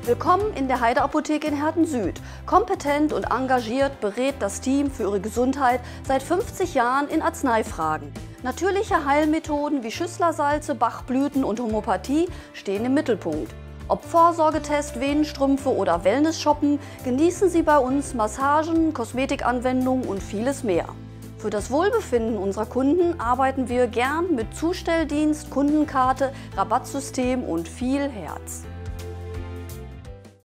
Willkommen in der Heide-Apotheke in Herten Süd. Kompetent und engagiert berät das Team für Ihre Gesundheit seit 50 Jahren in Arzneifragen. Natürliche Heilmethoden wie Schüsslersalze, Bachblüten und Homöopathie stehen im Mittelpunkt. Ob Vorsorgetest, Venenstrümpfe oder Wellness-Shoppen, genießen Sie bei uns Massagen, Kosmetikanwendungen und vieles mehr. Für das Wohlbefinden unserer Kunden arbeiten wir gern mit Zustelldienst, Kundenkarte, Rabattsystem und viel Herz.